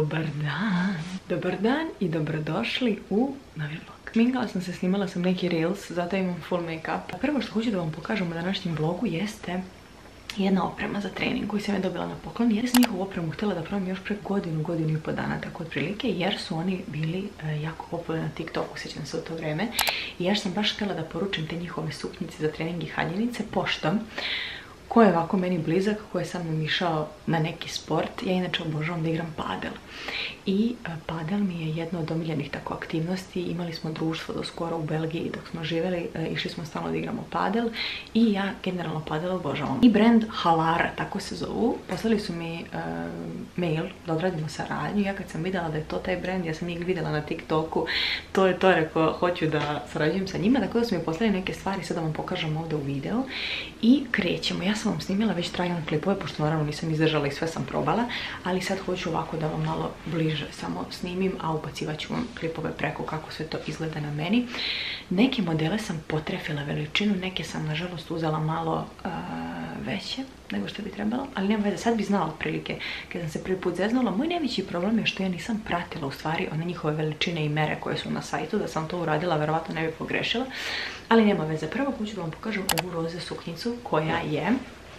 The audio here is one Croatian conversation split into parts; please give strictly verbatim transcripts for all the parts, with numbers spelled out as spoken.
Dobar dan! Dobar dan i dobrodošli u novi vlog. Šminkala sam se, snimala sam neki reels, zato imam full make-up. Prvo što hoću da vam pokažem u današnjem vlogu jeste jedna oprema za trening koju sam je dobila na poklon, jer sam njihovu opremu htjela da probam još pre godinu, godinu i po dana, tako otprilike, jer su oni bili e, jako popularni na TikToku, sjećam se u to vreme, i ja sam baš htjela da poručim te njihove suknjice za trening i haljinice poštom, ko je ovako meni blizak, ko je sa mnom išao na neki sport. Ja inače obožavam da igram padel. I padel mi je jedna od omiljenih tako aktivnosti. Imali smo društvo do skoro u Belgiji dok smo živjeli, išli smo stalno da igramo padel i ja generalno padel obožavam. I brand Halara, tako se zovu, poslali su mi uh, mail da odradimo saradnju. Ja kad sam vidjela da je to taj brand, ja sam njih vidjela na TikToku, to je to, rekao, hoću da sarađujem sa njima, tako da su mi poslali neke stvari, sad da vam pokažem ovdje u videu i krećemo. Ja sam vam snimila već trajan klipove, pošto naravno nisam izdržala i sve sam probala, ali sad hoću ovako da vam malo bliže samo snimim, a ubacivat ću vam klipove preko kako sve to izgleda na meni. Neke modele sam potrefila veličinu, neke sam nažalost uzela malo uh, veće nego što bi trebalo, ali nema veze, sad bi znala otprilike kad sam se prvi put zeznula. Moj najveći problem je što ja nisam pratila u stvari one njihove veličine i mere koje su na sajtu. Da sam to uradila, verovatno ne bi pogrešila, ali nema veze. Prvo hoću da vam pokažem ovu roze suknjicu koja je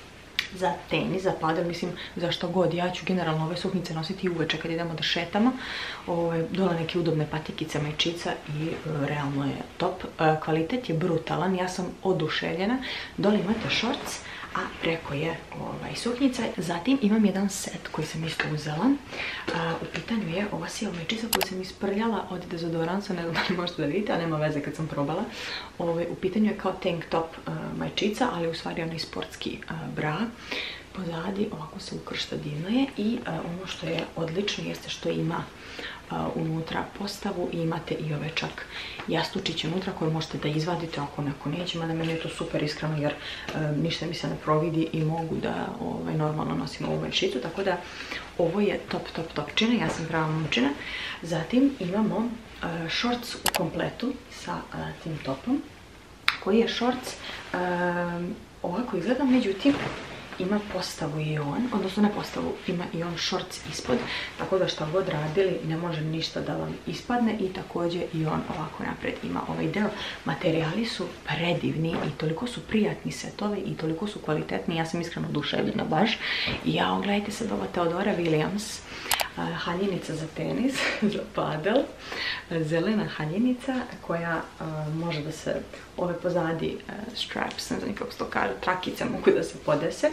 za tenis, za padel, mislim za što god. Ja ću generalno ove suknjice nositi uveče kad idemo da šetamo. Ove, dole neke udobne patikice, majčica i e, realno je top. E, kvalitet je brutalan, ja sam oduševljena. Dole imate shorts, a preko je ovaj, suknjica. Zatim imam jedan set koji sam isto uzela. A, u pitanju je ova sijel majčica koju sam isprljala od dezodoransa, ne znam da li možete da vidite, a nema veze kad sam probala. Ove, u pitanju je kao tank top uh, majčica, ali u stvari onaj sportski uh, bra. Pozadi ovako se ukršta, divno je, i uh, ono što je odlično jeste što ima uh, unutra postavu i imate i ove čak jastučiće unutra koje možete da izvadite ako neko neće, mada meni je to super iskreno jer uh, ništa mi se ne providi i mogu da ovaj, normalno nosim ovu majčicu, tako da ovo je top, top, top čina, ja sam prava momčina. Zatim imamo uh, shorts u kompletu sa uh, tim topom, koji je shorts uh, ovako izgleda, međutim ima postavu i on, odnosno ne postavu, ima i on shorts ispod, tako da što god radili ne može ništa da vam ispadne, i također i on ovako napred ima ovaj deo. Materijali su predivni i toliko su prijatni setovi i toliko su kvalitetni, ja sam iskreno oduševljena baš. I ja, ogledajte sad ova Theodora Williams, uh, haljenica za tenis, za padel, zelena haljenica koja uh, može da se, ove pozadi uh, straps, ne znam kako se to kaže, trakice mogu da se podese.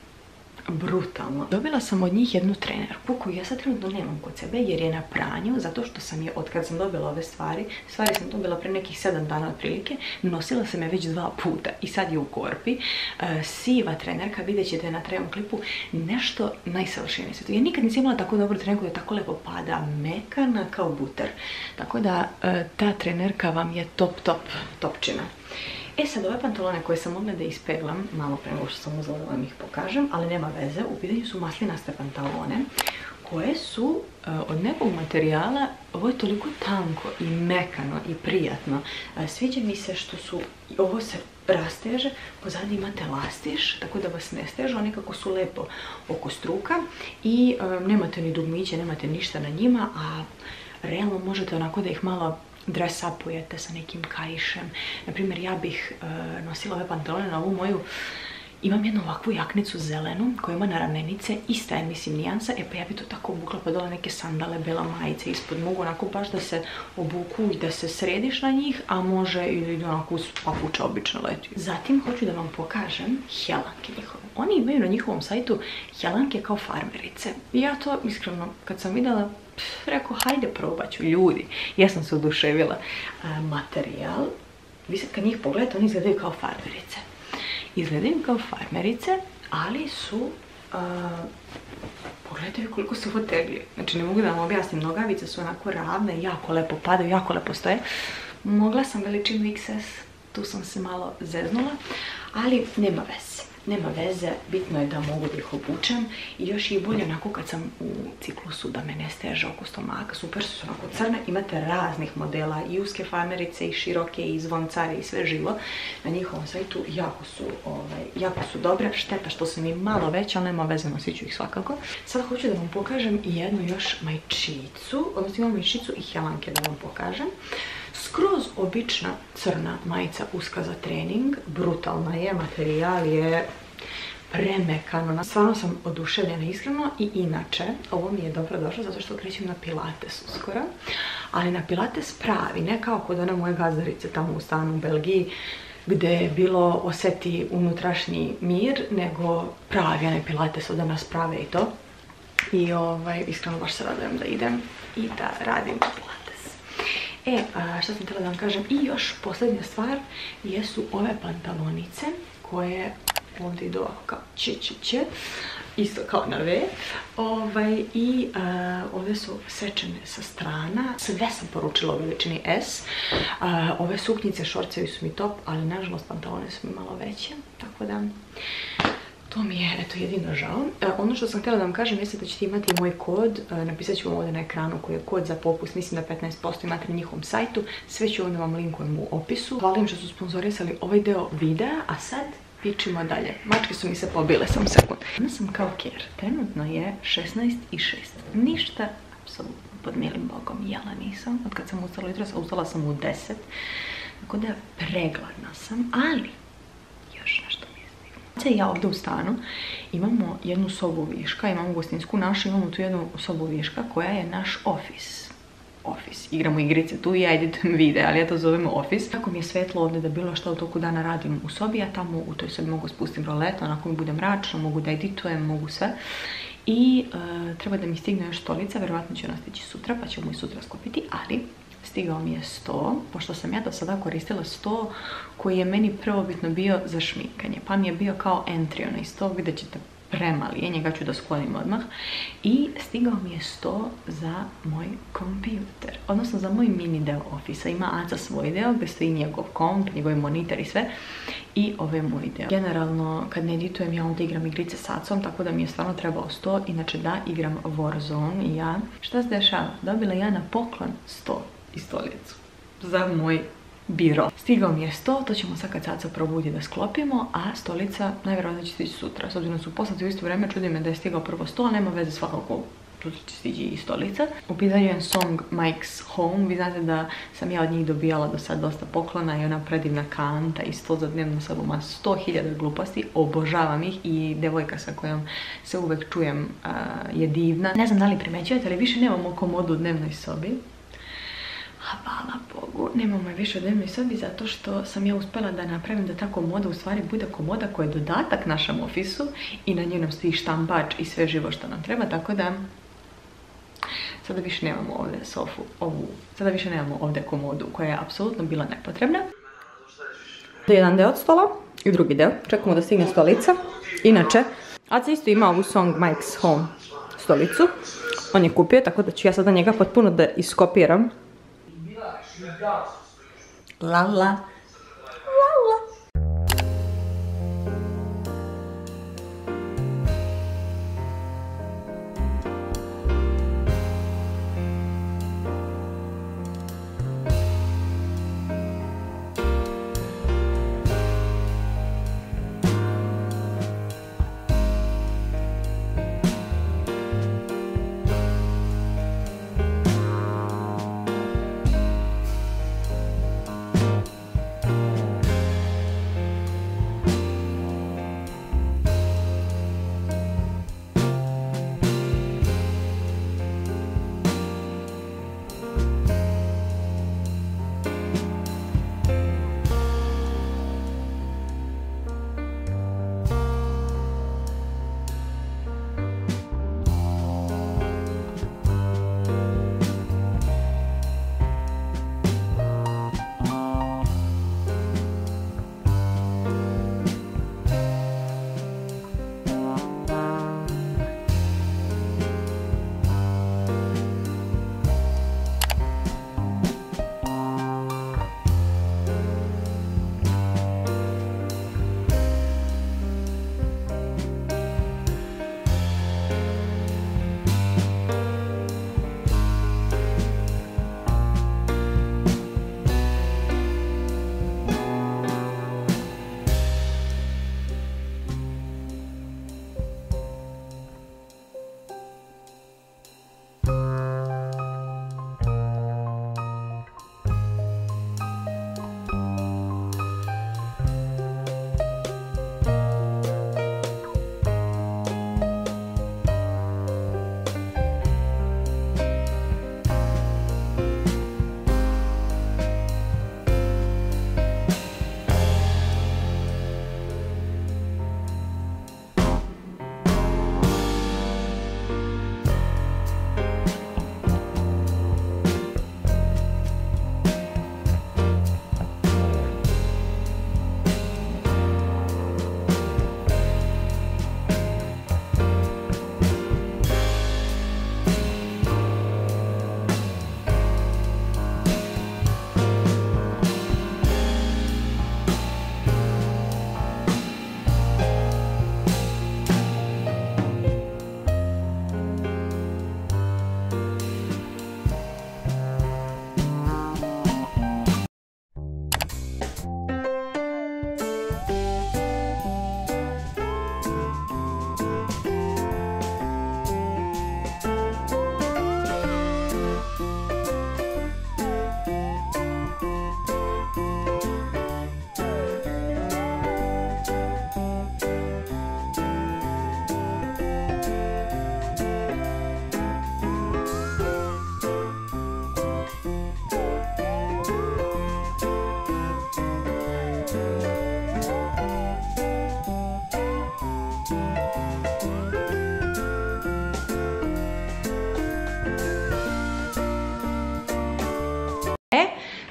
Brutalno. Dobila sam od njih jednu trenerku koju ja sad trenutno nemam kod sebe jer je na pranju, zato što sam je, od kad sam dobila ove stvari, stvari sam dobila pre nekih sedam dana otprilike, nosila sam je već dva puta i sad je u korpi. Uh, siva trenerka, vidjet ćete na trećem klipu, nešto najsavršenije sve to. Ja nikad nisam imala tako dobru trenerku da tako lepo pada, mekana kao buter. Tako da uh, ta trenerka vam je top, top, topčina. E sad, ove pantalone koje sam mogla da ispeglam malo pre nego što sam uzela da vam ih pokažem, ali nema veze, u pitanju su maslinaste pantalone koje su uh, od nekog materijala, ovo je toliko tanko i mekano i prijatno. Uh, sviđa mi se što su, ovo se rasteže, pozadi imate lastiš, tako da vas ne steže, oni kako su lepo oko struka i um, nemate ni dugmiće, nemate ništa na njima, a realno možete onako da ih malo dress upujete sa nekim kaišem. Naprimjer, ja bih uh, nosila ove pantalone na ovu moju, imam jednu ovakvu jaknicu zelenu koja ima na ramenice, ista je mislim nijansa, e pa ja bi to tako obukla, pa dole neke sandale, bela majice ispod, mogu onako baš da se obuku i da se središ na njih, a može i onako uz papuča obično leti. Zatim hoću da vam pokažem helanke njihove. Oni imaju na njihovom sajtu helanke kao farmerice. I ja to iskreno kad sam vidjela, rekao, hajde probat ću, ljudi. Ja sam se oduševila. E, materijal, vi sad kad njih pogledate, oni izgledaju kao farmerice. Izgledaju kao farmerice, ali su, uh, pogledaju koliko su otegli. Znači, ne mogu da vam objasnim, nogavice su onako ravne, jako lepo padaju, jako lepo stoje. Mogla sam veličinu iks es, tu sam se malo zeznula, ali nema veze. nema veze, bitno je da mogu da ih obučem i još je bolje onako kad sam u ciklusu da me ne steže oko stomaka. Super su onako crne, imate raznih modela i uske farmerice i široke i zvoncare i sve živo na njihovom sajtu, jako su, ovaj, jako su dobre. Šteta što su mi malo veće, ali nema veze, nosit ću ih svakako. Sada hoću da vam pokažem i jednu još majčicu, odnosno imam majčicu i helanke da vam pokažem. Skroz obična crna majica uska za trening, brutalna je, materijal je premekan, stvarno sam oduševljena iskreno i inače ovo mi je dobro došlo zato što krećem na pilates uskoro, ali na pilates pravi, ne kao kod one moje gazdarice tamo u stanu u Belgiji gdje je bilo osjeti unutrašnji mir, nego pravi onaj pilates od nas prave i to. I ovaj, iskreno baš se radujem da idem i da radim pilates. E, što sam htjela da vam kažem, i još posljednja stvar jesu ove pantalonice koje ovdje idu ovako kao čičiće, isto kao na V. Ovaj, I uh, ovdje su sečene sa strana, sve sam poručila u veličini S. Uh, ove suknjice, šorcevi su mi top, ali nažalost pantalone su mi malo veće, tako da to mi je, eto, jedino žao. E, ono što sam htjela da vam kažem jeste da ćete imati moj kod, e, napisat ću vam ovdje na ekranu koji je kod za popust, mislim da petnaest posto imate na njihovom sajtu, sve ću ovdje vam linkujem u opisu. Hvala im što su sponzorisali ovaj deo videa, a sad pičimo dalje. Mačke su mi se pobile, sam sekund. Ona sam kao ker, trenutno je šesnaest i šest. Ništa, apsolutno, pod milim bogom, jela nisam. Od kad sam ustala jutros, a ustala sam u deset. Tako da pregladna sam, ali još nešto mislim. Ja ovdje u stanu imamo jednu sobu viška, imamo gostinsku našu, imamo tu jednu sobu viška koja je naš office. Office. Igramo igrice tu i ja editujem videa, ali ja to zovem office. Tako mi je svetlo ovdje da bilo što u toku dana radim u sobi, a tamo u toj sobi mogu spustim rolet, onako mi bude mračno, mogu da editujem, mogu sve. I uh, treba da mi stigne još stolica, verovatno će ona stići sutra, pa ćemo i sutra skupiti, ali stigao mi je sto, pošto sam ja do sada koristila sto koji je meni prvobitno bio za šminkanje, pa mi je bio kao entry onaj sto, gdje ćete premali je, njega ću da sklonim odmah. I stigao mi je sto za moj kompjuter, odnosno za moj mini deo ofisa. Ima Aca svoj deo gdje stoji njegov komp, njegov monitor i sve, i ovaj moj deo. Generalno, kad ne editujem, ja onda igram igrice s Acom, tako da mi je stvarno trebao sto, inače da, igram Warzone i ja. Šta se dešava? Dobila ja na poklon sto i stolicu za moj biro. Stigao mi je sto, to ćemo sad kad Caca probudi da sklopimo, a stolica najvjerojatnije će stići sutra. S obzirom da su poslati u isto vrijeme, čudi me da je stigao prvo sto, ali nema veze, svakako sutra će stići i stolica. U pitanju je Song Mike's Home, vi znate da sam ja od njih dobijala do sad dosta poklona i ona predivna kanta i sto za dnevnu sobu, ima sto hiljada gluposti, obožavam ih i devojka sa kojom se uvek čujem uh, je divna. Ne znam da li primećujete, ali više nemamo komodu u dnevnoj sobi. Hvala Bogu, nemamo je više u dnevnoj sobi zato što sam ja uspjela da napravim da ta komoda u stvari bude komoda koja je dodatak našem ofisu i na njenom stoji štampač i sve živo što nam treba, tako da sada više nemamo ovdje sofu, ovu, sada više nemamo ovdje komodu koja je apsolutno bila nepotrebna. Jedan deo od stola i drugi deo, čekamo da stigne stolica. Inače, Aca isto ima ovu Song Mike's Home stolicu, on je kupio, tako da ću ja sada njega potpuno da iskopiram. La la. La la.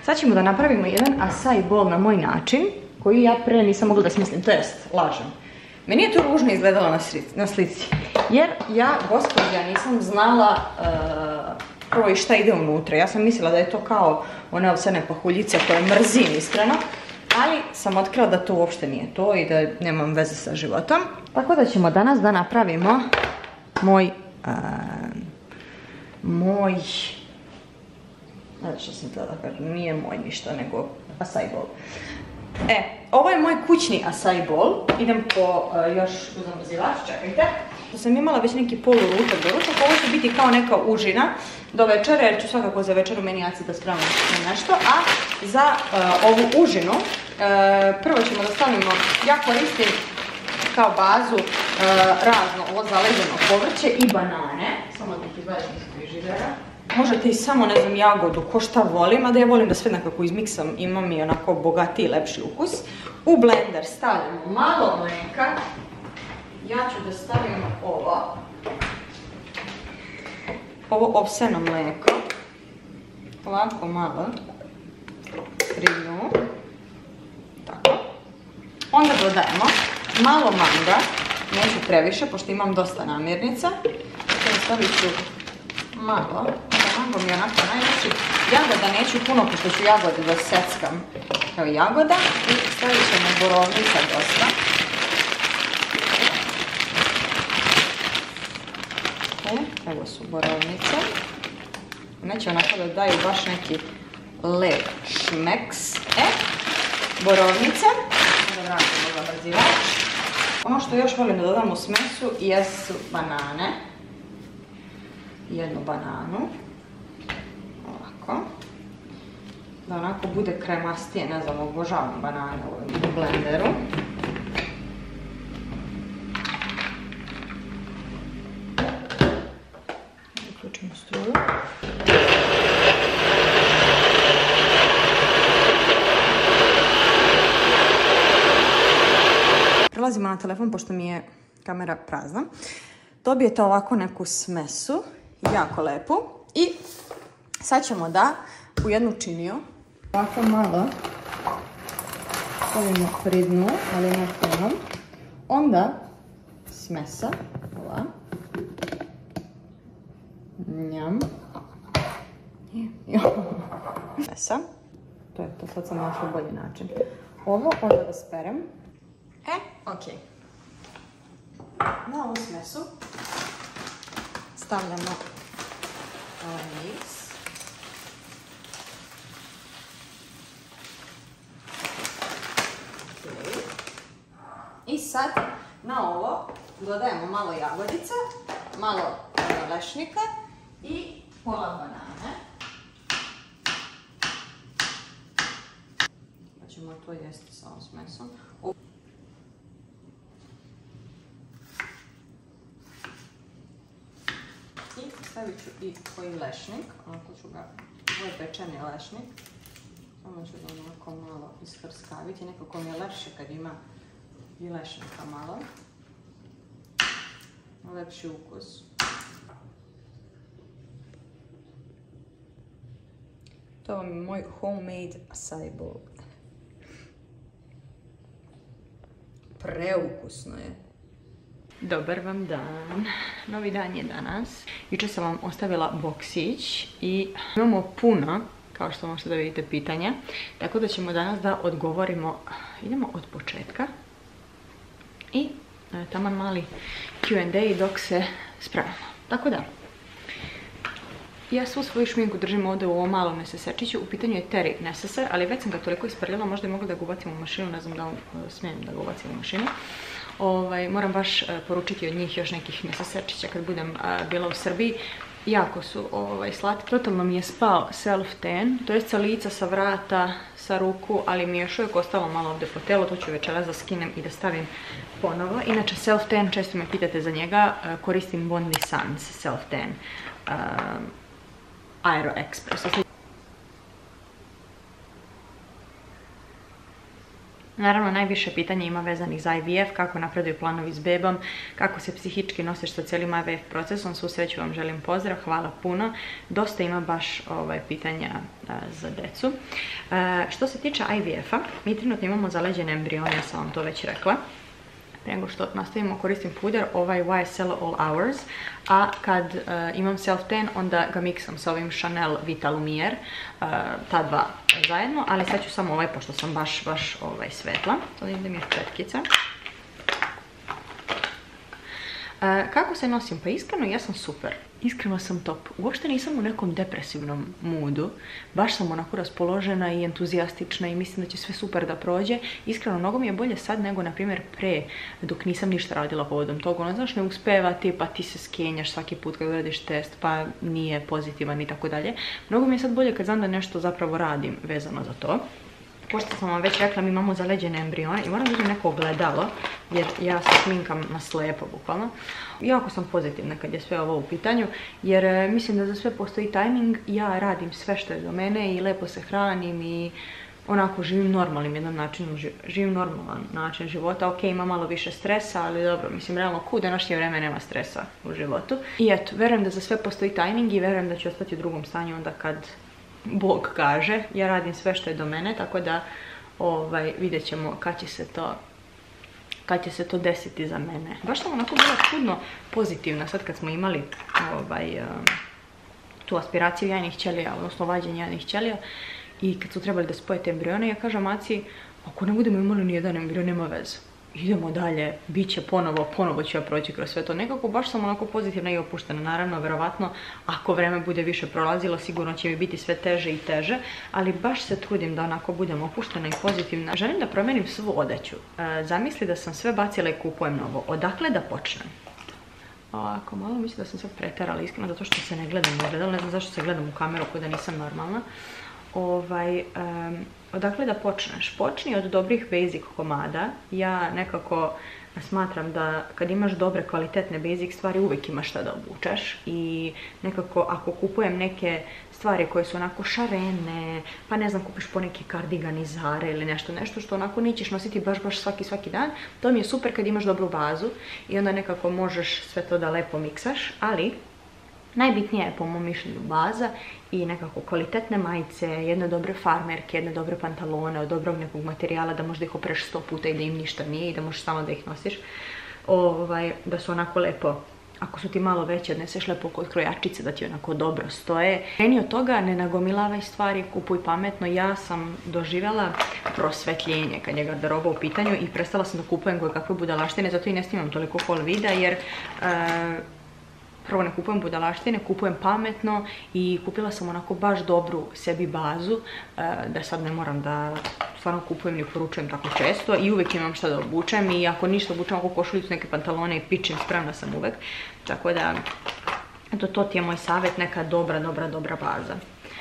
Sad ćemo da napravimo jedan acai bowl na moj način, koji ja pre nisam mogla da smislim, to jest, lažem. Meni je to ružno izgledalo na, na slici, jer ja, gospođa, nisam znala uh, prvo i šta ide unutra. Ja sam mislila da je to kao one ovsene pahuljice koje mrzim iskreno, ali sam otkrila da to uopšte nije to i da nemam veze sa životom. Tako da ćemo danas da napravimo moj, uh, moj, ne znam što sam tada kažem, nije moj ništa, nego acai bowl. E, ovo je moj kućni acai bowl. Idem po uh, još uzamrzivač, čekajte. To sam imala već neki poluručak do ručaka. Ovo će biti kao neka užina do večere, jer ću svakako za večeru menijaci da spravim nešto. A za uh, ovu užinu, uh, prvo ćemo da stavimo, ja koristim kao bazu uh, razno ovo zaleđeno povrće i banane. Samo da ti izgledam iz frižidera. Možete i samo, ne znam, jagodu, ko šta volim, a da ja volim da sve nekako izmiksam, ima mi onako bogatiji, lepši ukus. U blender stavljamo malo mleka. Ja ću da stavim ovo. Ovo ovseno mleko. Ovako malo. Pri dnu. Tako. Onda dodajemo malo manga. Neću previše, pošto imam dosta namirnica. Sada stavit ću malo. Mango mi je onako najveći. Jagoda neću puno, pošto ću jagode da seckam kao jagoda. I stavit ćemo borovnica dosta. E, evo su borovnice. Neće onako da daju baš neki lep šmeks. E, borovnice. Da vratimo zabrzivač. Ono što još volim da dodam u smesu jesu banane. Jednu bananu. Ovako. Da onako bude kremastije, ne znam, obožavam banane u blenderu. Uključimo struju. Prelazimo na telefon, pošto mi je kamera prazna. Dobijete ovako neku smesu, jako lepu. I sad ćemo da u jednu činiju ovako malo stavimo pri dnu, ali ne puno. Onda smesa, ova. Njam. Smesa. To je to, sad sam našla bolji način. Ovo onda da sperem. E, ok. Na ovu smesu stavljamo ovaj miks. Okay. I sad na ovo dodajemo malo jagodica, malo lešnika i pola banane. Pa ćemo to jesti sa ovom smesom. I stavit ću i koji lešnik, onako ću ga, ovo je pečeni lešnik, samo ću ga onako malo iskrskaviti, nekako mi je lepše kad ima i lešnika malo, lepši ukus. To vam je moj homemade acai bowl. Preukusno je. Dobar vam dan. Novi dan je danas. Jučer sam vam ostavila boksić i imamo puno, kao što možete da vidite, pitanja. Tako da ćemo danas da odgovorimo, idemo od početka. I e, taman mali Q and A dok se spravimo. Tako da, ja svu svoju šminku držim ovdje u ovom malom neseserčiću. U pitanju je Terry neseser, ali već sam ga toliko isprljala, možda je mogla da ga ubacim u mašinu, ne znam da smijem da ga ubacim u mašinu. Ovaj, moram baš uh, poručiti od njih još nekih neseserčića kad budem uh, bila u Srbiji. Jako su ovaj, slatki. Totalno mi je spao self tan, to je sa lica, sa vrata, sa ruku, ali mi je još uvijek ostalo malo ovdje po telu, to ću večeras da skinem i da stavim ponovo. Inače, self tan, često me pitate za njega, uh, koristim Bondi Sands self tan uh, Aero Express. Naravno, najviše pitanja ima vezanih za I V F, kako napreduju planovi s bebom, kako se psihički nosiš sa cijelim I V F procesom. Svu sreću vam želim, pozdrav, hvala puno. Dosta ima baš ovaj, pitanja a, za decu. A, što se tiče I V F-a, mi trenutno imamo zaleđene embrione, ja sam vam to već rekla. Prije nego što nastavimo, koristim puder, ovaj Y S L All Hours, a kad uh, imam self-tan, onda ga miksam sa ovim Chanel Vita Lumiere, uh, ta dva zajedno, ali sad ću samo ovaj, pošto sam baš, baš ovaj, svetla. To ide mi je četkica. Uh, kako se nosim? Pa iskreno, ja sam super. Iskreno sam top. Uopšte nisam u nekom depresivnom moodu. Baš sam onako raspoložena i entuzijastična i mislim da će sve super da prođe. Iskreno, mnogo mi je bolje sad nego, na primjer, pre, dok nisam ništa radila povodom toga. Ono, znaš, ne uspeva ti, pa ti se skenjaš svaki put kad uradiš test, pa nije pozitivan i tako dalje. Mnogo mi je sad bolje kad znam da nešto zapravo radim vezano za to. Pošto sam vam već rekla, mi imamo zaleđene embrione i moram da uzmem neko ogledalo, jer ja se sminkam na slijepo, bukvalno. Jako sam pozitivna kad je sve ovo u pitanju, jer e, mislim da za sve postoji tajming. Ja radim sve što je do mene i lepo se hranim i onako živim normalnim jednom načinom, živim normalan način života. Ok, ima malo više stresa, ali dobro, mislim, realno, ku u današnje vreme nema stresa u životu. I eto, verujem da za sve postoji tajming i verujem da ću ostati u drugom stanju onda kad Bog kaže. Ja radim sve što je do mene, tako da ovaj, vidjet ćemo kad će se to kad će se to desiti za mene. Baš sam onako bila čudno pozitivna sad kad smo imali ovaj, um, tu aspiraciju jajnih ćelija, odnosno vađenje jajnih ćelija, i kad su trebali da spoje te embrione, ja kažem Maci, ako ne budemo imali nijedan embrion, nema veze. Idemo dalje, bit će ponovo, ponovo ću ja proći kroz sve to. Nekako baš sam onako pozitivna i opuštena. Naravno, verovatno, ako vreme bude više prolazilo, sigurno će mi biti sve teže i teže, ali baš se trudim da onako budem opuštena i pozitivna. Želim da promenim svu odeću. E, zamisli da sam sve bacila i kupujem novo. Odakle da počnem? Ovako, malo mislim da sam sve preterala, iskreno, zato što se ne gledam u ogledalo. Ne znam zašto se gledam u kameru, kao da nisam normalna. Ovaj, um, odakle da počneš? Počni od dobrih basic komada. Ja nekako smatram da kad imaš dobre kvalitetne basic stvari uvijek imaš šta da obučeš i nekako ako kupujem neke stvari koje su onako šarene, pa ne znam, kupiš poneki kardiganizare ili nešto, nešto što onako nećeš nositi baš baš svaki svaki dan, to mi je super kad imaš dobru bazu i onda nekako možeš sve to da lepo miksaš, ali najbitnije je po mom mišljenju baza i nekako kvalitetne majice, jedne dobre farmerke, jedne dobre pantalone od dobrog nekog materijala da možda ih opreš sto puta i da im ništa nije i da možeš samo da ih nosiš. Ovaj, da su onako lepo, ako su ti malo veće, odneseš lepo kod krojačice da ti onako dobro stoje. Kreni od toga, ne nagomilavaj stvari, kupuj pametno. Ja sam doživjela prosvetljenje kad je garderoba u pitanju i prestala sam da kupujem koje kakve budalaštine, zato i ne snimam toliko haul videa jer uh, prvo ne kupujem budalaštine, kupujem pametno i kupila sam onako baš dobru sebi bazu, da sad ne moram da stvarno kupujem ni poručujem tako često i uvijek imam šta da obučem i ako ništa obučem ako košuljicu, neke pantalone i pičim, spremna sam uvijek. Tako da, eto, to ti je moj savjet, neka dobra, dobra, dobra baza.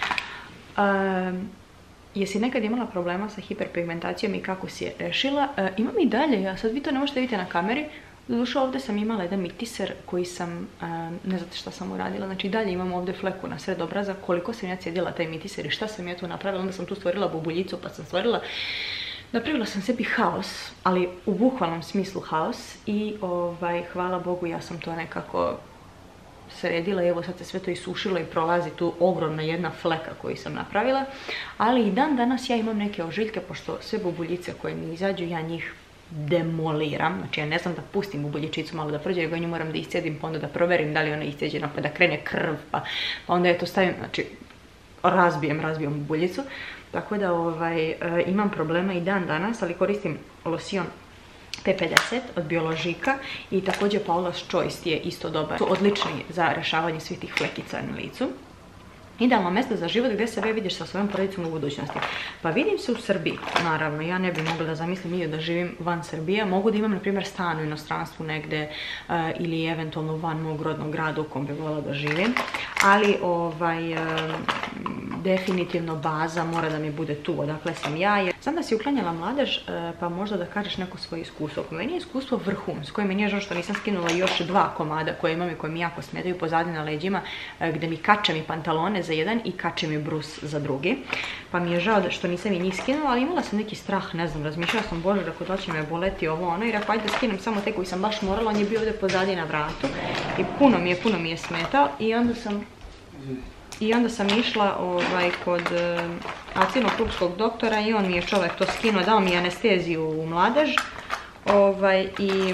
Um, Jesi nekad imala problema sa hiperpigmentacijom i kako si je rešila? Uh, imam i dalje, ja sad vi to ne možete vidjeti na kameri. Doduše, ovdje sam imala jedan mitiser koji sam, um, ne znate šta sam uradila, znači dalje imam ovdje fleku na sred obraza, koliko sam ja cjedila taj mitiser i šta sam ja tu napravila, onda sam tu stvorila bubuljicu pa sam stvorila, napravila sam sebi haos, ali u bukvalnom smislu haos i ovaj, hvala Bogu ja sam to nekako sredila i evo sad se sve to isušilo i prolazi tu ogromna jedna fleka koju sam napravila, ali i dan danas ja imam neke ožiljke, pošto sve bubuljice koje mi izađu, ja njih demoliram, znači ja ne znam da pustim bubuljičicu malo da prođe, nego nju moram da iscijedim, pa onda da proverim da li ona iscijeđena, pa da krene krv, pa, pa onda je to stavim, znači razbijem, razbijem bubuljicu, tako da ovaj, e, imam problema i dan danas, ali koristim losion P pedeset od Bioložika i također Paula's Choice je isto dobar, su odlični za rješavanje svih tih flekica na licu. Idealno mjesto za život gdje sebe vidiš sa svojom porodicom u budućnosti. Pa vidim se u Srbiji, naravno, ja ne bih mogla da zamislim i da živim van Srbije. Mogu da imam, na primjer, stan u inostranstvu negdje uh, ili eventualno van mog rodnog grada u kom bih voljela da živim. Ali, ovaj, uh, definitivno baza mora da mi bude tu, odakle sam ja. Jer znam da si uklanjala mladež, pa možda da kažeš neko svoje iskustvo. Meni je iskustvo vrhunsko i meni je žao što nisam skinula još dva komada koje imam i koje mi jako smetaju pozadnje na leđima, gde mi kače mi pantalone za jedan i kače mi brus za drugi. Pa mi je žao što nisam i njih skinula, ali imala sam neki strah, ne znam, razmišljala sam, bože, ako da će me boleti ovo ono, i rekao, ajde da skinem samo te koji sam baš morala, on je bio ovdje pozadnje na vratu i puno mi je, puno mi je smetao i onda sam... I onda sam išla ovaj, kod uh, acino-klupskog doktora i on mi je čovjek to skinuo, dao mi anesteziju u mladež. Ovaj, i,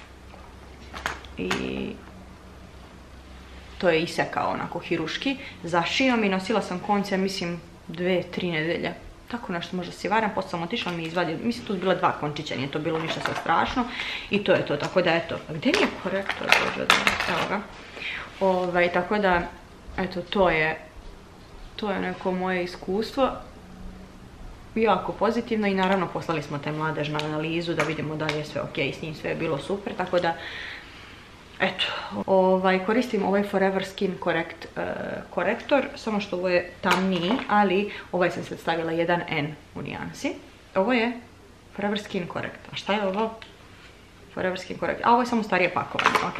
i to je isekao onako hiruški. Zašio mi, nosila sam konce, mislim, dve, tri nedelje. Tako nešto, možda si varam, poslije sam otišla, mi izvadio, mislim tu su bila dva končića, nije to bilo ništa sve strašno. I to je to, tako da eto, gdje mi je korektor, bože, evo ga. Ovaj, tako da, eto, to je, to je neko moje iskustvo, jako pozitivno i naravno poslali smo te mladež na analizu da vidimo da je sve ok, s njim sve je bilo super, tako da, eto, ovaj, koristim ovaj Forever Skin Correct uh, korektor, samo što ovo je tamniji, ali ovaj sam sad stavila jedan N u nijansi. Ovo je Forever Skin Correct, a šta je ovo? Forever Skin Correct, a ovo je samo starije pakovanje, ok.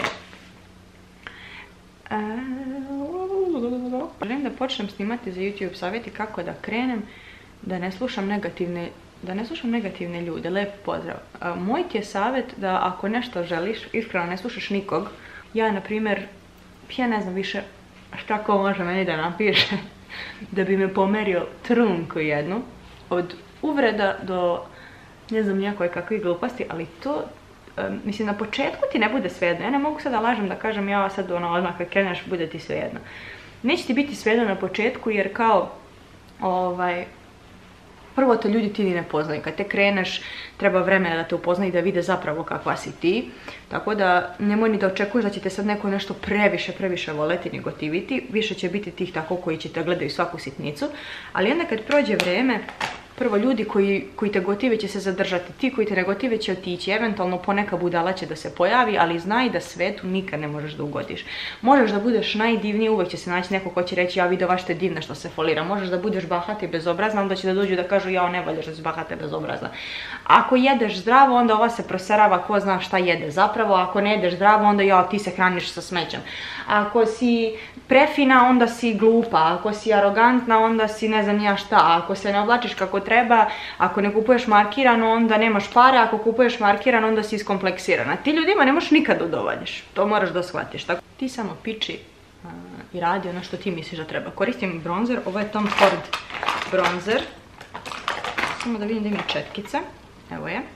Želim da počnem snimati za YouTube savjeti kako da krenem, da ne slušam negativne, da ne slušam negativne ljude. Lep pozdrav. Moj ti je savjet da ako nešto želiš, iskreno ne slušaš nikog. Ja, na primjer, ja ne znam više šta ko može meni da napiše da bi me pomerio trunku jednu. Od uvreda do ne znam nijakoj kakvih gluposti, ali to... Um, mislim, na početku ti ne bude svejedno. Ja ne mogu sad da lažem da kažem ja sad ono odmah kad kreneš bude ti svejedno. Neće ti biti svejedno na početku jer kao ovaj, prvo te ljudi ti ni ne poznaju. Kad te kreneš treba vremena da te upoznaju i da vide zapravo kakva si ti. Tako da nemoj ni da očekuješ da će te sad neko nešto previše, previše voleti ni gotiviti. Više će biti tih tako koji će te gledaju svaku sitnicu. Ali onda kad prođe vreme, prvo, ljudi koji, koji te gotive će se zadržati, ti koji te ne gotive će otići, eventualno poneka budala će da se pojavi, ali znaj da svetu nikad ne možeš da ugodiš. Možeš da budeš najdivniji, uvijek će se naći neko ko će reći ja vidio vaš te divne što se folira. Možeš da budeš bahata i bezobrazna, onda će da dođu da kažu ja ne valjaš da si bahata i bezobrazna. Ako jedeš zdravo, onda ova se proserava ko zna šta jede zapravo, ako ne jedeš zdravo, onda ja ti se hraniš sa smećem. Ako si prefina, onda si glupa, ako si arogantna, onda si ne znam ja šta, ako se ne oblačiš kako treba, ako ne kupuješ markirano, onda nemaš para, ako kupuješ markirano, onda si iskompleksirana. Ti ljudima ne možeš nikad udovoljiš, to moraš da shvatiš. Tako, ti samo piči uh, i radi ono što ti misliš da treba. Koristim bronzer, ovo je Tom Ford bronzer. Samo da vidim da ima četkice, evo je.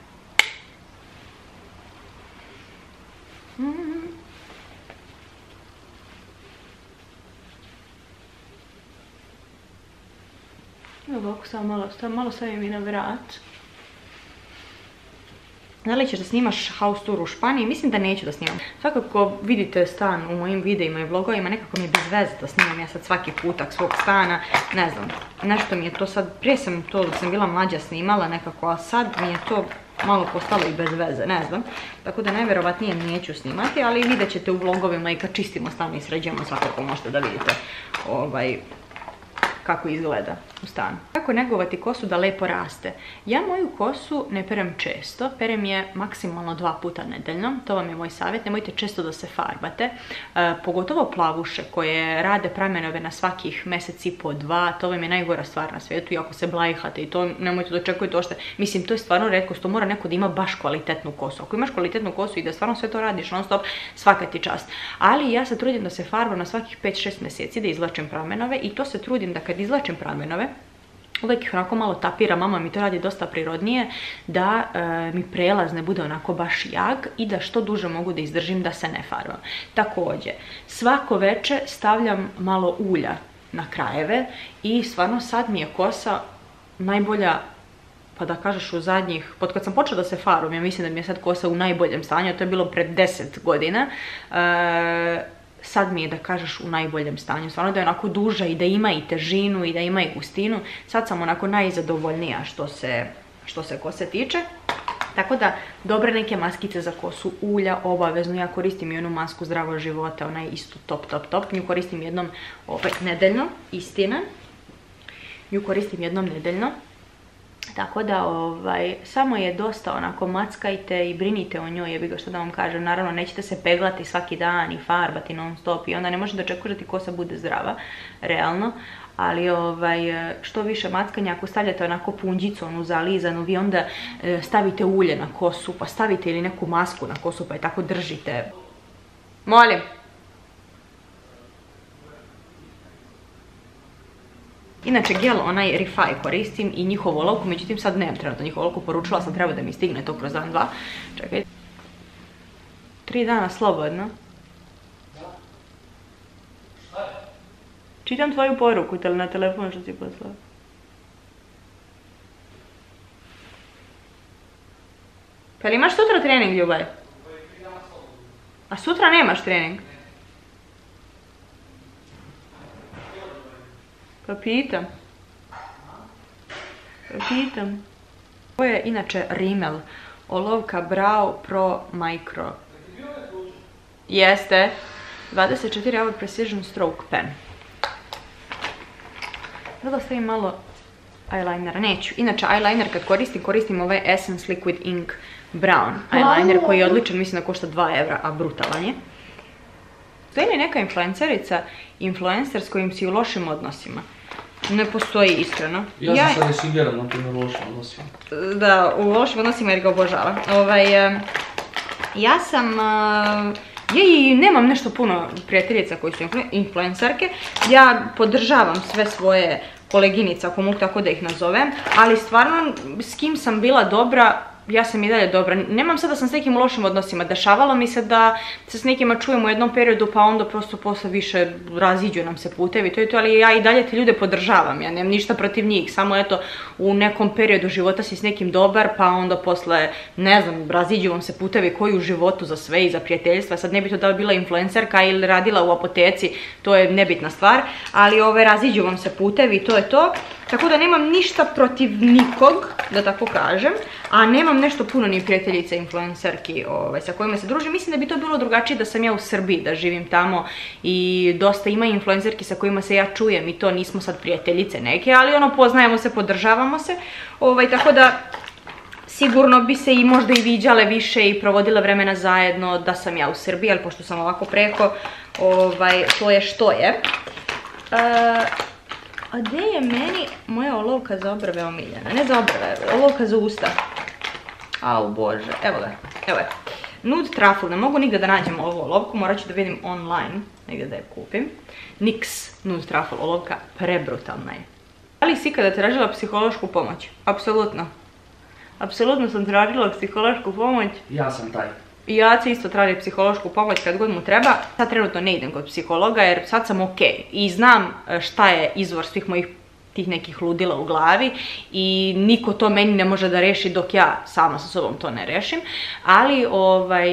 Mm. Ovako samo malo, malo stavim i na vrat. Da li ćeš da snimaš house tour u Španiji? Mislim da neću da snimam. Svakako vidite stan u mojim videima i vlogovima, nekako mi je bez veze da snimam ja sad svaki putak svog stana. Ne znam, nešto mi je to sad, prije sam to da sam bila mlađa snimala nekako, a sad mi je to malo postalo i bez veze, ne znam. Tako da najvjerovatnije neću snimati, ali vidjet ćete u vlogovima i kad čistimo stan i sređujemo, svakako možete da vidite ovaj... kako izgleda u stanu. Kako negovati kosu da lepo raste? Ja moju kosu ne perem često, perem je maksimalno dva puta nedeljno, to vam je moj savjet, nemojte često da se farbate, e, pogotovo plavuše koje rade pramenove na svakih mjesec i po dva, to vam je najgora stvar na svijetu i ako se blajhate i to nemojte da očekujete ošte, mislim to je stvarno retkost, to mora neko da ima baš kvalitetnu kosu. Ako imaš kvalitetnu kosu i da stvarno sve to radiš non stop, svaka ti čast. Ali ja se trudim da se farbam na svakih pet šest mjeseci, da izvlačim pramenove i to se trudim da kad izvlačim pramenove, uvijek ih onako malo tapira, mama mi to radi dosta prirodnije, da e, mi prelaz ne bude onako baš jak i da što duže mogu da izdržim da se ne farbam. Također, svako veče stavljam malo ulja na krajeve i stvarno sad mi je kosa najbolja, pa da kažeš u zadnjih, pod kad sam počela da se farbam, ja mislim da mi je sad kosa u najboljem stanju, to je bilo pred deset godina, e, sad mi je da kažeš u najboljem stanju, stvarno da je onako duža i da ima i težinu i da ima i gustinu. Sad sam onako najzadovoljnija što se, što se kose tiče. Tako da, dobre neke maskice za kosu, ulja obavezno, ja koristim i onu masku Zdravo života, ona je isto top, top, top. Nju koristim jednom ovaj, nedeljno, istina. Ju koristim jednom nedeljno. Tako da, ovaj, samo je dosta onako mackajte i brinite o njoj, jebi ga što da vam kažem. Naravno, nećete se peglati svaki dan i farbati non stop i onda ne možete da očekujete da ti kosa bude zdrava, realno. Ali ovaj, što više mackanja, ako stavljate onako punđicu, onu zalizanu, vi onda stavite ulje na kosu, pa stavite ili neku masku na kosu, pa je tako držite. Molim. Inače, gel onaj Refy koristim i njihovu olovku, međutim sad nemam trenutno njihovu olovku, poručila sam, treba da mi stigne to kroz dan, dva. Čekaj. Tri dana slobodno. Čitam tvoju poruku na telefonu što si poslao. Pa li imaš sutra trening, ljubaj? A sutra nemaš trening? Pa pitam. Pa pitam. Ovo je inače Rimmel. Olovka Brow Pro Micro. Jeste. dvadeset četiri hour Precision Stroke Pen. Da stavim malo eyelinera. Neću. Inače, eyeliner kad koristim, koristim ovaj Essence Liquid Ink Brown eyeliner koji je odličan, mislim da košta dva evra, a brutalan je. To je li neka influencerica, influencer s kojim si u lošim odnosima? Ne postoji, iskreno. Ja sam sad resigleran na tim lošim odnosima. Da, u lošim odnosima jer ga obožavam. Ja sam... Ja i nemam nešto puno prijateljica koji su influencerke. Ja podržavam sve svoje koleginice, ako mogu tako da ih nazovem. Ali stvarno, s kim sam bila dobra, ja sam i dalje dobra. Nemam sad da sam s nekim lošim odnosima. Dešavalo mi se da se s nekima čujemo u jednom periodu, pa onda prosto posle više raziđu nam se putevi. To je to, ali ja i dalje te ljude podržavam. Ja nemam ništa protiv njih. Samo eto, u nekom periodu života si s nekim dobar, pa onda posle, ne znam, raziđu vam se putevi koji u životu za sve i za prijateljstva. Sad nebitno da li bila influencerka ili radila u apoteci, to je nebitna stvar. Ali ove, raziđu vam se putevi i to je to. Tako da nemam ništa protiv nikog, da tako kažem, a nemam nešto puno ni prijateljica influencerki ovaj, sa kojima se družim. Mislim da bi to bilo drugačije da sam ja u Srbiji, da živim tamo i dosta ima influencerki sa kojima se ja čujem i to nismo sad prijateljice neke, ali ono poznajemo se, podržavamo se, ovaj, tako da sigurno bi se i možda i viđale više i provodile vremena zajedno da sam ja u Srbiji, ali pošto sam ovako preko, ovaj, to je što je. Uh, A gdje je meni moja olovka za obrve omiljena? Ne za obrve, olovka za usta. Au bože, evo ga, evo je. Nude Truffle, ne mogu nigdje da nađem ovu olovku, morat ću da vidim online, negdje da je kupim. N Y X Nude Truffle olovka, prebrutalna je. Da li si ikada tražila psihološku pomoć? Apsolutno. Apsolutno sam tražila psihološku pomoć. Ja sam taj. I ja se isto tražim psihološku pomoć kad god mu treba. Sad trenutno ne idem kod psihologa jer sad sam ok. I znam šta je izvor svih mojih tih nekih ludila u glavi. I niko to meni ne može da reši dok ja sama sa sobom to ne rešim. Ali ovaj...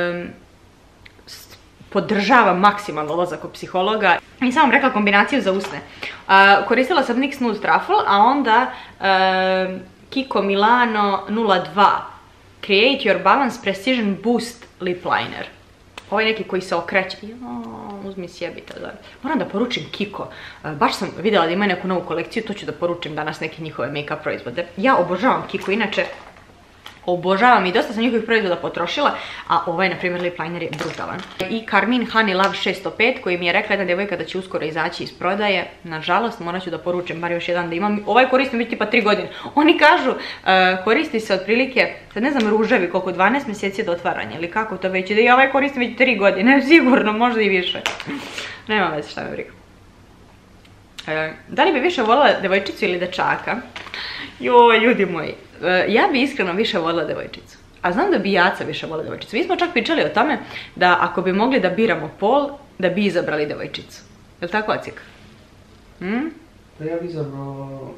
podržavam maksimalno odlazak kod psihologa. I sam vam rekla kombinaciju za usne. Koristila sam N Y X Nude Truffle, a onda Kiko Milano nula dva. Create Your Balance Precision Boost Lip Liner. Ovo je neki koji se okreće. Jao, uzmi sjebite. Moram da poručim Kiko. Baš sam vidjela da ima neku novu kolekciju, to ću da poručim danas neke njihove make-up proizvode. Ja obožavam Kiko, inače obožavam i dosta sam njihovih proizvoda potrošila, a ovaj, na primjer, lip liner je brutalan. I Carmine Honey Love šesto pet, koji mi je rekla jedna djevojka da će uskoro izaći iz prodaje. Nažalost, morat ću da poručim bar još jedan da imam. Ovaj koristim već tipa tri godine. Oni kažu, koristi se otprilike, sad ne znam, ruževi, koliko, dvanaest mjeseci do otvaranja, ili kako to već, da i ovaj koristim već tri godine, sigurno, možda i više. Nema veze, šta me briga. Da li bi više voljela devojčicu ili dečaka? Joj, ljudi moji. Ja bi iskreno više voljela devojčicu. A znam da bi Jaca više voljela devojčicu. Mi smo čak pričali o tome da ako bi mogli da biramo pol, da bi izabrali devojčicu. Je li tako, Acik? Hm? Pa ja bi izabrao...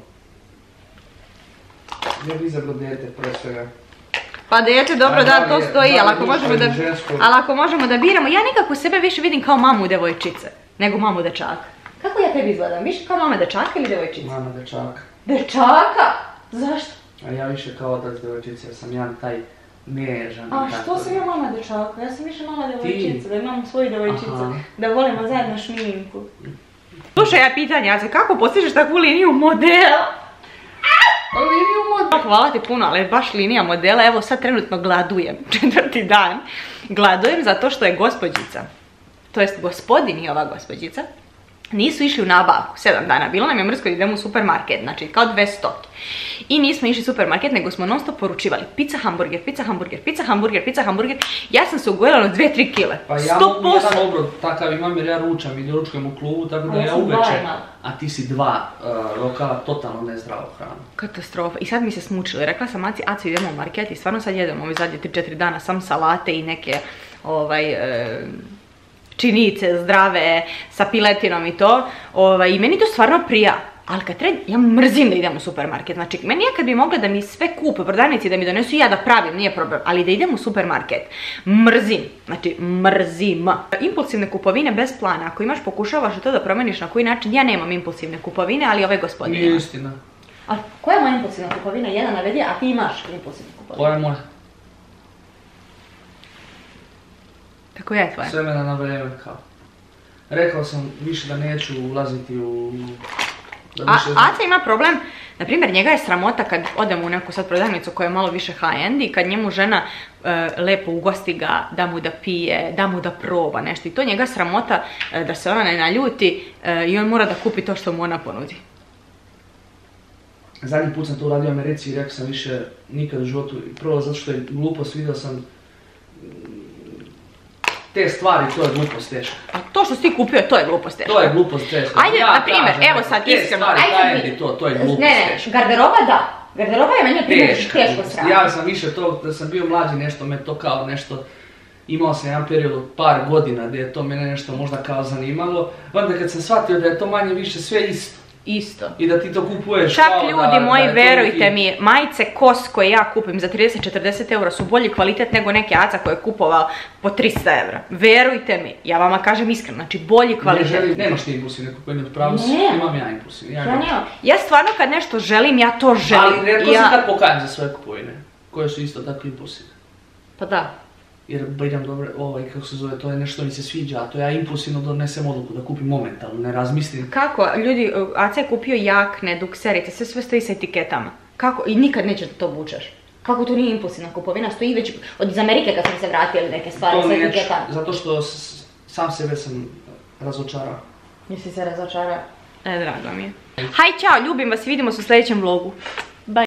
Ja bi izabrao dete, pre svega. Pa dete, dobro, da, to stoji, ali ako možemo da... Ali ako možemo da biramo, ja nekako sebe više vidim kao mamu devojčice, nego mamu dečaka. Kako ja tebi izgledam? Više kao mama dečaka ili devojčice? Mama dečaka. Dečaka? Zašto? A ja više kao otac devojčice, jer sam ja taj nježan. A što sam ja mama dečaka? Ja sam više mama devojčica, da imamo svoju devojčicu, da volimo zajedno šminku. Slušaj, ja pitanje, Aca, kako postižeš takvu liniju modela? Liniju modela? Hvala ti puno, ali baš linija modela, evo sad trenutno gladujem, četvrti dan. Gladujem zato što je gospođica, to jest gospodin i ova gospođica, nisu išli u nabavku, sedam dana, bilo nam je mrsko da idemo u supermarket, znači kao dve stoke. I nismo išli u supermarket, nego smo non stop poručivali pizza, hamburger, pizza, hamburger, pizza, hamburger, pizza, hamburger. Ja sam se ugojila na dve tri kile. Pa ja mogu jedan obrod takav imam jer ja ručam i ručkujem u klubu, tako da ja uveče, a ti si dva uh, lokala totalno nezdravu hranu. Katastrofa. I sad mi se smučili. Rekla sam Aci, Aci idemo u market i stvarno sad jedemo ovi zadnje tri četiri dana sam salate i neke ovaj... Uh, činice zdrave sa piletinom i to, ovaj, i meni to stvarno prija, ali kad treba, ja mrzim da idem u supermarket, znači meni ja kad bi mogla da mi sve kupe, prodavnici da mi donesu ja da pravim, nije problem, ali da idem u supermarket, mrzim, znači mrzim. Impulsivne kupovine bez plana, ako imaš pokušavaš to da promeniš na koji način, ja nemam impulsivne kupovine, ali ovaj gospodin ima. Nije istina. A koja je moja impulsivna kupovina? Jedan navedi, a ti imaš impulsivne kupovine. Koja je moja? Tako ja je tvoja. Sve me na vrijeme kao. Rekao sam više da neću ulaziti u... A, Aca ima problem, na primjer njega je sramota kad odemo u neku sad prodavnicu koja je malo više high-end i kad njemu žena e, lepo ugosti ga, da mu da pije, da mu da proba nešto i to njega sramota e, da se ona ne naljuti e, i on mora da kupi to što mu ona ponudi. Zadnji put sam to uradio u Americi i rekao sam više nikad u životu, prvo zato što je glupost, vidio sam te stvari, to je glupost teška. A to što si ti kupio, to je glupost teška. To je glupost teška. Ajde, ja na primjer, kažem, evo sad iskreno. Te stvari, ajde, to, to je glupost ne, ne, teška. Garderoba da. Garderoba je meni primjer teško sranje. Ja sam više to, da sam bio mlađi nešto, me to kao nešto, imao sam jedan period od par godina gdje je to mene nešto možda kao zanimalo. Onda kad sam shvatio da je to manje više sve isto. Isto. I da ti to kupuješ čak kao ljudi da, moji, da verujte mi, majice kos koje ja kupim za trideset četrdeset eura su bolji kvalitet nego neke Aca koje je kupovao po trista eura. Verujte mi, ja vama kažem iskreno, znači bolji kvalitet. Ne želim, nemaš ti impulsivne kupovine, pravo si, imam ja impulsivne. Ja, ja, ja stvarno kad nešto želim, ja to želim. Ali redko ja... se kad pokajem za svoje kupovine, koje su isto tako impulsivne. Pa da. Jer idem dobro, ovaj, kako se zove, to je nešto mi se sviđa, a to ja impulsivno donesem odluku da kupim momentalno, ne razmislim. Kako? Ljudi, Aca je kupio jakne, dukserice, sve sve stoji sa etiketama. Kako? I nikad nećeš da to obučeš. Kako to nije impulsivna kupovina? Stoji već od iz Amerike kad smo se vratili neke stvari sa etiketama. Zato što sam sebe sam razočarao. Jesi se razočarao? E, drago mi je. Haj, čao, ljubim vas i vidimo se u sljedećem vlogu.